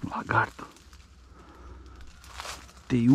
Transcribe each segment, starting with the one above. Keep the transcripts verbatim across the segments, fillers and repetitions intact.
Lagarto. Teiu.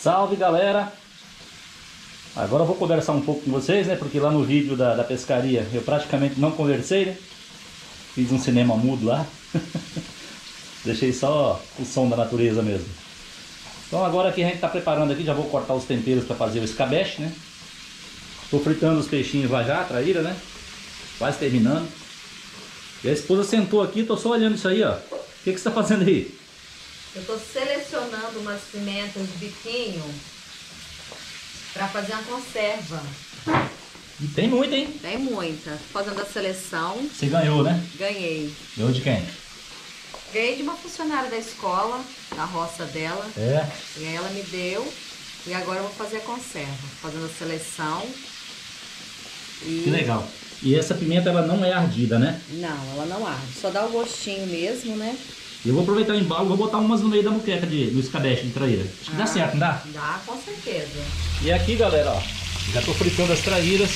Salve, galera! Agora eu vou conversar um pouco com vocês, né? Porque lá no vídeo da, da pescaria eu praticamente não conversei, né? Fiz um cinema mudo lá. Deixei só o som da natureza mesmo. Então agora que a gente está preparando aqui, já vou cortar os temperos para fazer o escabeche, né? Estou fritando os peixinhos lá já, traíra, né? Quase terminando. E a esposa sentou aqui, tô só olhando isso aí, ó. O que, que você está fazendo aí? Eu estou selecionando umas pimentas biquinho para fazer uma conserva. E tem muita, hein? Tem muita. Fazendo a seleção. Você ganhou, né? Ganhei. Ganhou de quem? Ganhei de uma funcionária da escola, da roça dela. É. E aí ela me deu. E agora eu vou fazer a conserva. Fazendo a seleção. E... Que legal. E essa pimenta, ela não é ardida, né? Não, ela não arde. Só dá o gostinho mesmo, né? Eu vou aproveitar o embalo, vou botar umas no meio da muqueca de, do escabeche de traíra. Acho que dá Ah, certo, não dá? Dá, com certeza. E aqui, galera, ó, já tô fritando as traíras.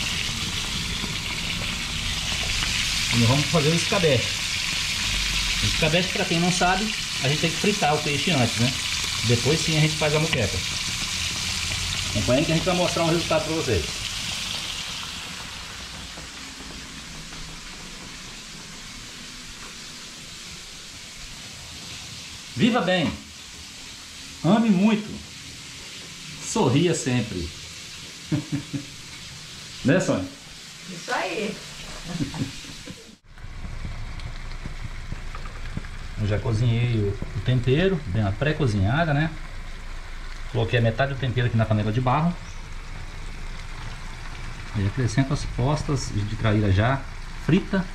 E nós vamos fazer o escabeche. O escabeche, pra quem não sabe, a gente tem que fritar o peixe antes, né? Depois sim a gente faz a muqueca. Acompanhem que a gente vai mostrar um resultado pra vocês. Viva bem, ame muito, sorria sempre. Né, Sônia? Isso aí. Eu já cozinhei o, o tempero, dei uma pré-cozinhada, né? Coloquei a metade do tempero aqui na panela de barro. Aí acrescento as postas de traíra já frita.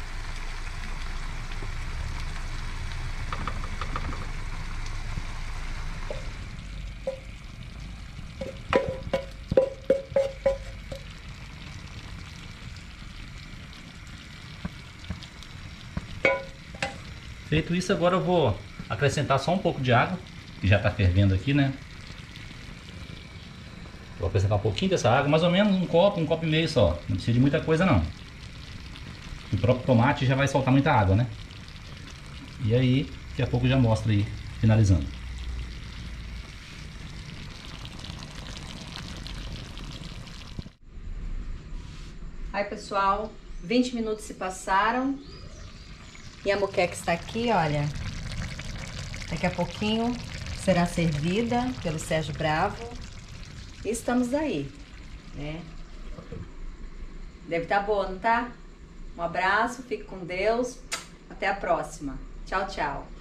Feito isso, agora eu vou acrescentar só um pouco de água, que já está fervendo aqui, né? Vou acrescentar um pouquinho dessa água, mais ou menos um copo, um copo e meio só. Não precisa de muita coisa não. O próprio tomate já vai soltar muita água, né? E aí, daqui a pouco já mostra aí, finalizando. Aí, pessoal, vinte minutos se passaram. E a moqueca está aqui, olha. Daqui a pouquinho será servida pelo Sérgio Bravo. E estamos aí, né? Deve estar boa, não tá? Um abraço, fique com Deus. Até a próxima. Tchau, tchau.